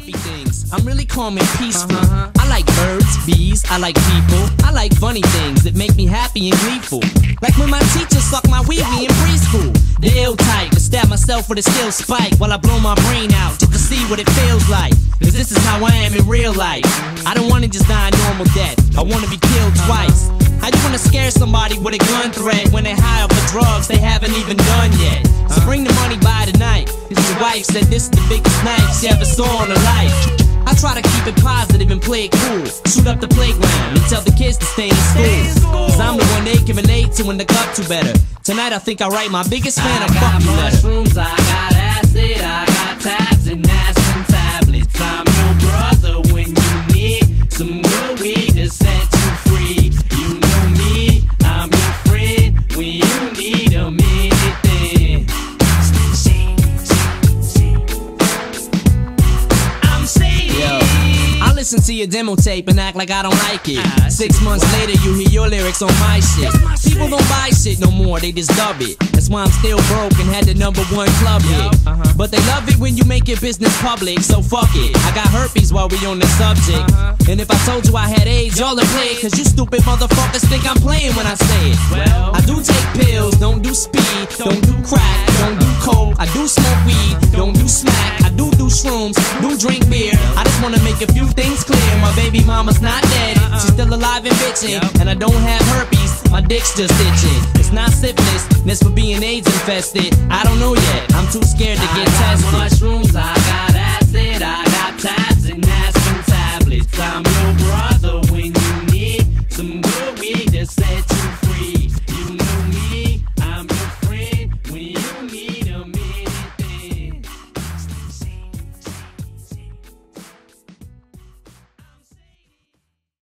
happy things. I'm really calm and peaceful. I like birds, bees, I like people. I like funny things that make me happy and gleeful. Like when my teacher sucked my wee-wee in preschool. The ill type to stab myself with a steel spike while I blow my brain out just to see what it feels like. Cause this is how I am in real life. I don't wanna just die a normal death. I wanna be killed twice. I just wanna scare somebody with a gun threat when they high up for drugs they haven't even done yet. So bring the money by tonight. Cause your wife said this is the biggest night she ever saw in her life. I try to keep it positive and play it cool. Shoot up the playground and tell the kids to stay in school. Cause I'm the one they can relate to and look up to better. Tonight I think I'll write my biggest fan a fuck you letter. Mushrooms, I got acid, I got tabs and aspirin tablets. I'm your brother when you need some good weed to set you free. You know me, I'm your friend when you need a anything. I'm Shady. I listen to your demo tape and act like I don't like it. 6 months later you hear your lyrics on my shit. People don't buy shit no more, they just dub it. That's why I'm still broke and had the #1 club hit. But they love it when you make your business public, so fuck it. I got herpes while we on the subject. And if I told you I had AIDS, y'all would play it. Cause you stupid motherfuckers think I'm playing when I say it. Well, I do take pills, don't do speed, don't do crack, don't do coke. I do smoke weed, don't do smack. I do shrooms, do drink beer. I just wanna make a few things clear. My baby mama's not dead, she's still alive and bitching. And I don't have herpes, my dick's just itching. It's not syphilis, that's for being AIDS infested. I don't know yet, I'm too scared to get tested. Mushrooms, I got